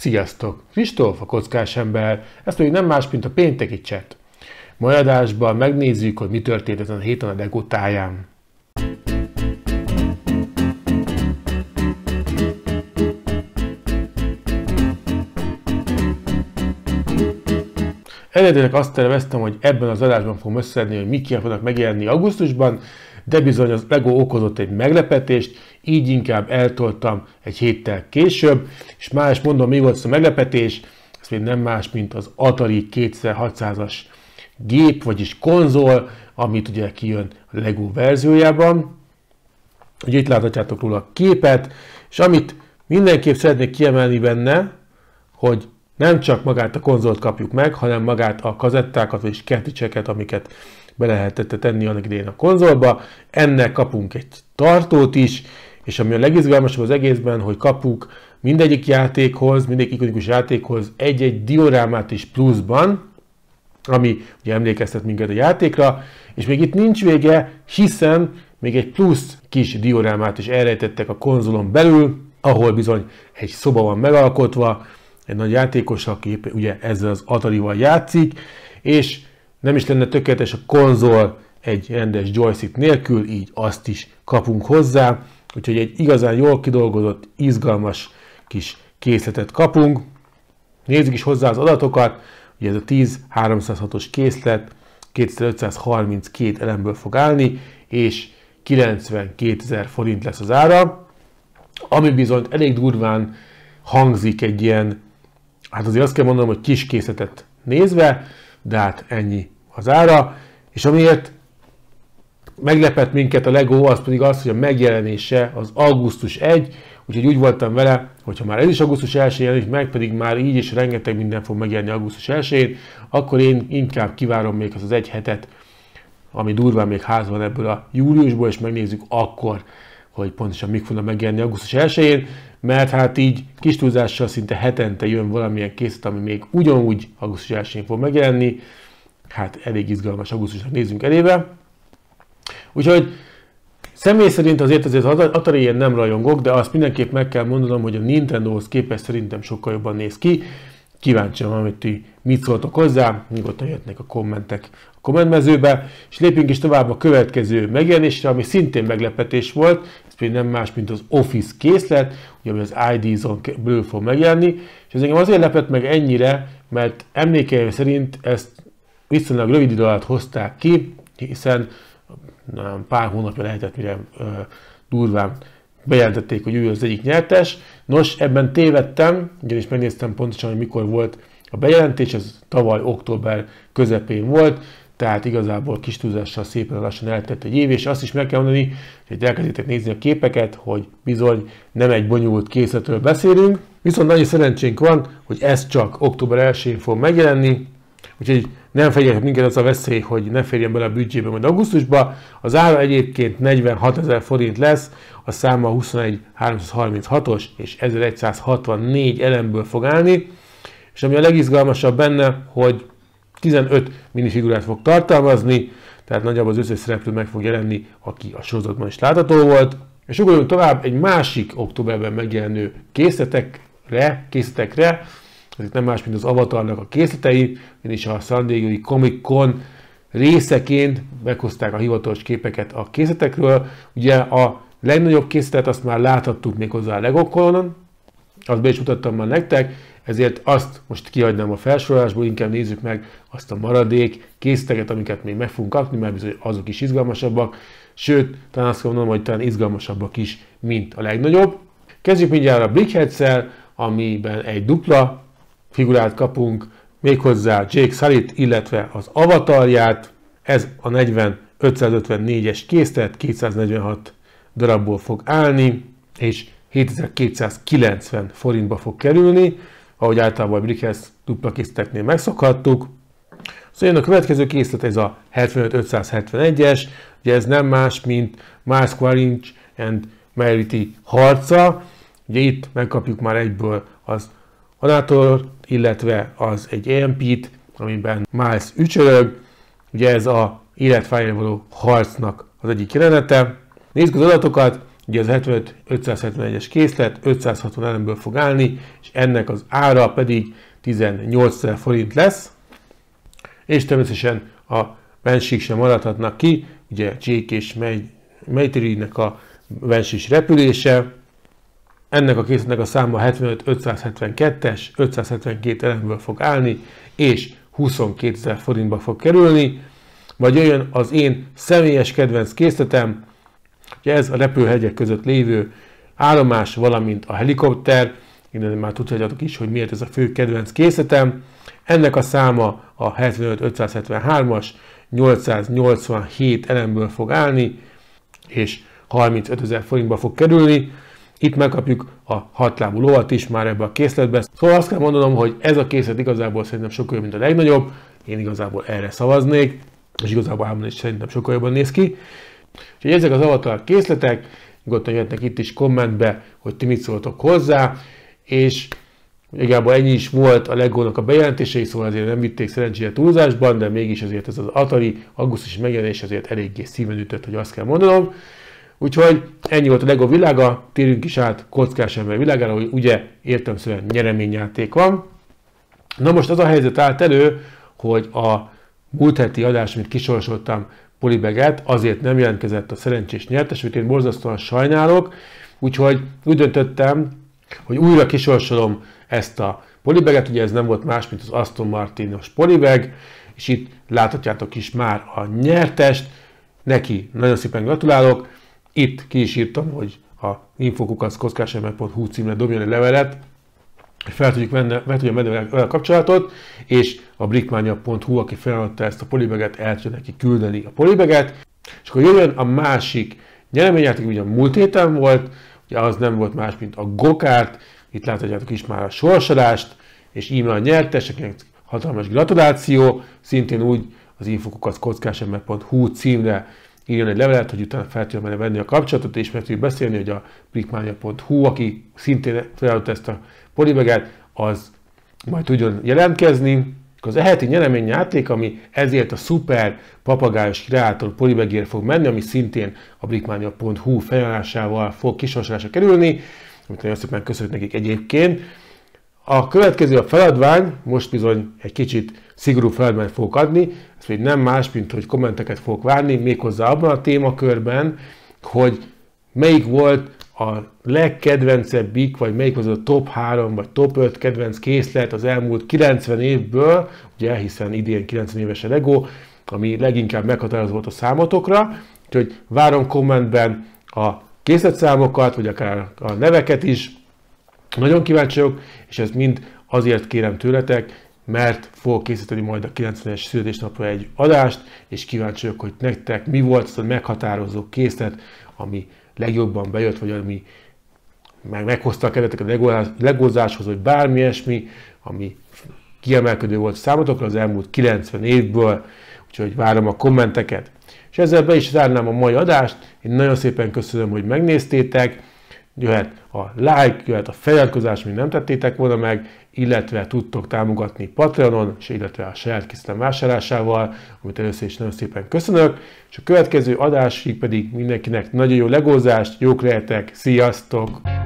Sziasztok! Kristóf, a kockás ember, ez pedig nem más, mint a pénteki chat. Mai adásban megnézzük, hogy mi történt ezen a héten a LEGO táján. Eredetileg azt terveztem, hogy ebben az adásban fogom összedni, hogy mik fognak megjelenni augusztusban, de bizony az LEGO okozott egy meglepetést, így inkább eltoltam egy héttel később, és már is mondom, mi volt ez a meglepetés, ez még nem más, mint az Atari 2600-as gép, vagyis konzol, amit ugye kijön a LEGO verziójában. Ugye itt láthatjátok róla a képet, és amit mindenképp szeretnék kiemelni benne, hogy nem csak magát a konzolt kapjuk meg, hanem magát a kazettákat, vagyis cartridge-eket, amiket be lehetett tenni annak idején a konzolba. Ennek kapunk egy tartót is, és ami a legizgalmasabb az egészben, hogy kapunk mindegyik játékhoz, mindegyik ikonikus játékhoz egy-egy diorámát is pluszban, ami ugye emlékeztet minket a játékra, és még itt nincs vége, hiszen még egy plusz kis diorámát is elrejtettek a konzolon belül, ahol bizony egy szoba van megalkotva, egy nagy játékos, aki ugye ezzel az Atarival játszik, és nem is lenne tökéletes a konzol egy rendes joystick nélkül, így azt is kapunk hozzá, úgyhogy egy igazán jól kidolgozott, izgalmas kis készletet kapunk. Nézzük is hozzá az adatokat, ugye ez a 10-306-os készlet 2532 elemből fog állni, és 92 000 forint lesz az ára, ami bizony elég durván hangzik egy ilyen, hát azért azt kell mondanom, hogy kis készletet nézve, de hát ennyi az ára, és amiért meglepett minket a LEGO, az pedig az, hogy a megjelenése az augusztus 1, úgyhogy úgy voltam vele, hogyha már ez is augusztus 1-én jelenik meg, pedig már így is rengeteg minden fog megjelenni augusztus 1-én, akkor én inkább kivárom még az egy hetet, ami durván még ház van ebből a júliusból, és megnézzük akkor, hogy pontosan mik fognak megjelenni augusztus 1-én, mert hát így kis túlzással szinte hetente jön valamilyen készlet, ami még ugyanúgy augusztus 1-én fog megjelenni. Hát elég izgalmas augusztusnak nézzünk elébe. Úgyhogy személy szerint azért az Atari-én nem rajongok, de azt mindenképp meg kell mondanom, hogy a Nintendohoz képest szerintem sokkal jobban néz ki. Kíváncsian, amit ti mit szóltok hozzá, nyugodtan jöhetnek a kommentek a kommentmezőbe, és lépjünk is tovább a következő megjelenésre, ami szintén meglepetés volt, ez pedig nem más, mint az Office készlet, ugye, ami az ID-zon belül fog megjelenni, és ez engem azért lepett meg ennyire, mert emlékeim szerint ezt viszonylag rövid idő alatt hozták ki, hiszen pár hónapja lehetett, mire durván bejelentették, hogy ő az egyik nyertes. Nos, ebben tévedtem, ugyanis megnéztem pontosan, hogy mikor volt a bejelentés, ez tavaly október közepén volt, tehát igazából kis túlzással szépen lassan eltett egy év, és azt is meg kell mondani, hogy elkezdtétek nézni a képeket, hogy bizony nem egy bonyolult készletről beszélünk, viszont nagy szerencsénk van, hogy ez csak október 1-én fog megjelenni, úgyhogy nem fegyeljük minket az a veszély, hogy ne férjen bele a büdzsébe majd augusztusba. Az ára egyébként 46 000 forint lesz, a száma 21336-os és 1164 elemből fog állni. És ami a legizgalmasabb benne, hogy 15 minifigurát fog tartalmazni, tehát nagyjából az összes szereplő meg fog jelenni, aki a sorozatban is látható volt. És ugorjunk tovább egy másik októberben megjelenő készletekre, ez itt nem más, mint az Avatarnak a készletei, és a San Diego-i Comic Con részeként meghozták a hivatalos képeket a készletekről. Ugye a legnagyobb készletet azt már láthattuk még hozzá a LEGO-konon, azt be is mutattam már nektek, ezért azt most kihagynám a felsorolásból, inkább nézzük meg azt a maradék készleteket, amiket még meg fogunk kapni, mert bizony azok is izgalmasabbak, sőt, talán azt mondom, hogy talán izgalmasabbak is, mint a legnagyobb. Kezdjük mindjárt a Brickheads-szel, amiben egy dupla figurát kapunk, méghozzá Jake Sullyt, illetve az avatarját. Ez a 554-es készlet, 246 darabból fog állni, és 7290 forintba fog kerülni, ahogy általában a Brickheads dupla készleteknél megszokhattuk. Szóval a következő készlet, ez a 75571-es, ugye ez nem más, mint Miles Quaritch and Merity harca. Ugye itt megkapjuk már egyből az Anator, illetve az egy EMP-t, amiben Miles ücsörög. Ugye ez a életfájra való harcnak az egyik jelenete. Nézzük az adatokat, Ugye az 75-571-es készlet 560 elemből fog állni, és ennek az ára pedig 18 000 forint lesz, és természetesen a bensík sem maradhatnak ki, ugye Jake és Maytiri-nek a bensís repülése. Ennek a készletnek a száma 75-572-es, 572 elemből fog állni, és 22 000 forintba fog kerülni. Vagy jöjjön az én személyes kedvenc készletem, ugye ez a repülőhegyek között lévő állomás, valamint a helikopter. Innen már tudhatjátok is, hogy miért ez a fő kedvenc készletem. Ennek a száma a 75-573-as, 887 elemből fog állni, és 35 000 forintba fog kerülni. Itt megkapjuk a hatlábú lovat is már ebbe a készletbe. Szóval azt kell mondanom, hogy ez a készlet igazából szerintem sokkal jobb, mint a legnagyobb. Én igazából erre szavaznék, és igazából álmon is szerintem sokkal jobban néz ki. Úgyhogy ezek az avatar készletek, nyugodtan jöhetnek itt is kommentbe, hogy ti mit szóltok hozzá, és igazából ennyi is volt a Legónak a bejelentései, szóval azért nem vitték szerencsére túlzásban, de mégis azért ez az Atari augusztusi megjelenés azért eléggé szíven ütött, hogy azt kell mondanom. Úgyhogy ennyi volt a Lego világa, térjünk is át Kockás ember világára, hogy ugye értelemszerűen nyereményjáték van. Na most az a helyzet állt elő, hogy a múlt heti adás, amit kisorsoltam, Polybaget, azért nem jelentkezett a szerencsés nyertes, amit én borzasztóan sajnálok, úgyhogy úgy döntöttem, hogy újra kisorsolom ezt a Polybaget, ugye ez nem volt más, mint az Aston Martinos Polybag, és itt láthatjátok is már a nyertest, neki nagyon szépen gratulálok, itt ki is írtam, hogy a info@kockásember.hu címre dobjon egy levelet, fel tudja venni vele kapcsolatot, és a brickmania.hu, aki feladta ezt a Polybaget, el tudja neki küldeni a Polybaget. És akkor jöjjön a másik nyereményjáték, ugye a múlt héten volt, ugye az nem volt más, mint a Go-Kart, itt láthatjátok is már a sorsolást, és íme a nyertes, akinek hatalmas gratuláció, szintén úgy az info@kockásember.hu címre írjon egy levelet, hogy utána fel tudja venni a kapcsolatot, és meg tudjuk beszélni, hogy a brickmania.hu, aki szintén feladta ezt a Polybaget, az majd tudjon jelentkezni. Az eheti nyereményjáték, ami ezért a szuper papagájos kreátor Polybagért fog menni, ami szintén a brickmania.hu felajánlásával fog kisorsolásra kerülni, amit nagyon szépen köszönjük nekik egyébként. A következő a feladvány, most bizony egy kicsit szigorú feladványt fogok adni, ez pedig nem más, mint hogy kommenteket fogok várni, méghozzá abban a témakörben, hogy melyik volt a legkedvencebbik, vagy melyik az a top 3 vagy top 5 kedvenc készlet az elmúlt 90 évből, ugye hiszen idén 90 éves a Lego, ami leginkább meghatározó volt a számotokra, úgyhogy várom kommentben a készletszámokat, vagy akár a neveket is, nagyon kíváncsi vagyok, és ezt mind azért kérem tőletek, mert fogok készíteni majd a 90-es születésnapra egy adást, és kíváncsi vagyok, hogy nektek mi volt az a meghatározó készlet, ami legjobban bejött, vagy ami meghozta a kedveteket a legózáshoz, vagy bármi ilyesmi, ami kiemelkedő volt számotokra az elmúlt 90 évből, úgyhogy várom a kommenteket. És ezzel be is zárnám a mai adást, én nagyon szépen köszönöm, hogy megnéztétek, jöhet a like, jöhet a feliratkozás, még nem tettétek volna meg, illetve tudtok támogatni Patreonon, és illetve a saját készletem vásárlásával, amit először is nagyon szépen köszönök, és a következő adásig pedig mindenkinek nagyon jó legózást, jók lehetek, sziasztok!